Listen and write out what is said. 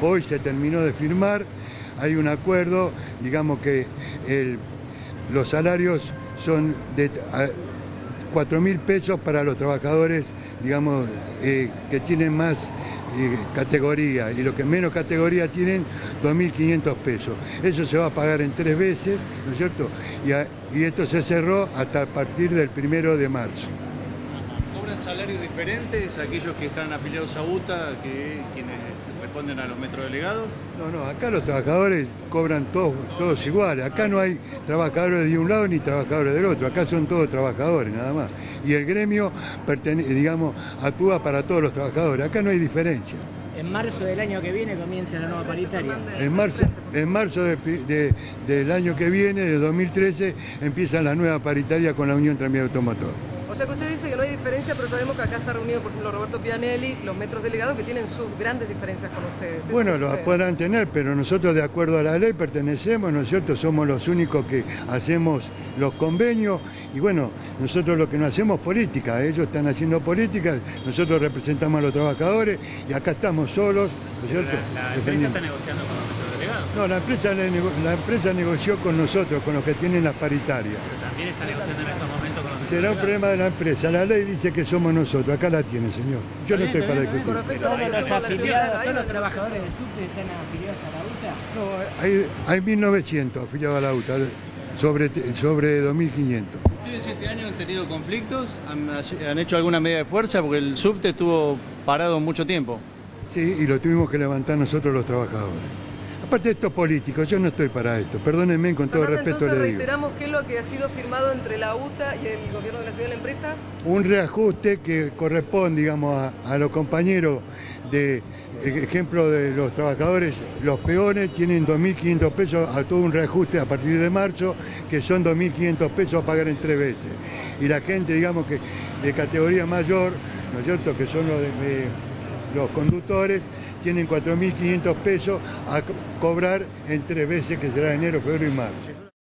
hoy se terminó de firmar, hay un acuerdo, digamos que los salarios son de 4.000 pesos para los trabajadores, digamos, que tienen más categoría, y los que menos categoría tienen 2.500 pesos. Eso se va a pagar en 3 veces, ¿no es cierto? Y esto se cerró hasta a partir del 1 de marzo. ¿Cobran salarios diferentes aquellos que están afiliados a UTA que quienes responden a los metrodelegados? No, acá los trabajadores cobran todos iguales. Acá no hay trabajadores de un lado ni trabajadores del otro. Acá son todos trabajadores, nada más. Y el gremio, digamos, actúa para todos los trabajadores. Acá no hay diferencia. En marzo del año que viene comienza la nueva paritaria. En marzo del año que viene, de 2013, empieza la nueva paritaria con la Unión Tranvía Automotor. O sea que usted dice que no hay diferencia, pero sabemos que acá está reunido, por ejemplo, Roberto Pianelli, los metros delegados, que tienen sus grandes diferencias con ustedes. Bueno, lo podrán tener, pero nosotros, de acuerdo a la ley, pertenecemos, ¿no es cierto? Somos los únicos que hacemos los convenios, y bueno, nosotros lo que no hacemos es política, ellos están haciendo política, nosotros representamos a los trabajadores, y acá estamos solos, ¿no es cierto? ¿La empresa está negociando con los metrodelegados? No, la empresa negoció con nosotros, con los que tienen la paritaria. Pero también está negociando en estos momentos con los metrodelegados. Será un problema de la empresa, la ley dice que somos nosotros, acá la tiene, señor. Yo no estoy para discutir. Con respecto a la Todos los situación afiliados, todos los trabajadores del subte están afiliados a la UTA. No, hay 1.900 afiliados a la UTA, sobre 2.500. ¿Ustedes este año han tenido conflictos? ¿Han hecho alguna medida de fuerza? Porque el subte estuvo parado mucho tiempo. Sí, y lo tuvimos que levantar nosotros los trabajadores. Aparte de esto político, yo no estoy para esto, perdónenme, con todo respeto entonces le digo. reiteramos qué es lo que ha sido firmado entre la UTA y el gobierno de la ciudad y la empresa. Un reajuste que corresponde, digamos, a los compañeros de ejemplo de los trabajadores, los peones tienen 2.500 pesos a todo un reajuste a partir de marzo, que son 2.500 pesos a pagar en 3 veces. Y la gente, digamos, que de categoría mayor, ¿no es cierto?, que son los conductores, tienen 4.500 pesos a cobrar en 3 veces, que será enero, febrero y marzo.